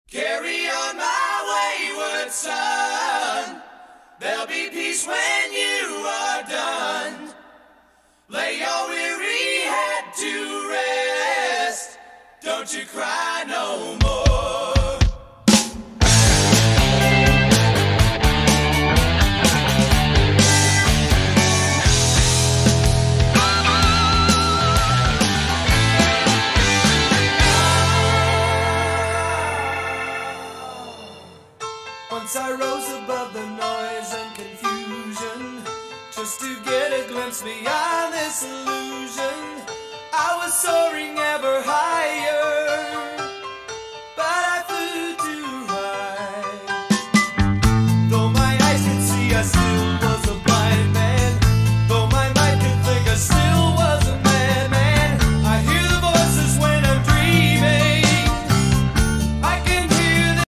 Carry on, my wayward son. There'll be peace when you are done. Lay your weary head to rest. Don't you cry no more. Once I rose above the noise and confusion, just to get a glimpse beyond this illusion. I was soaring ever higher.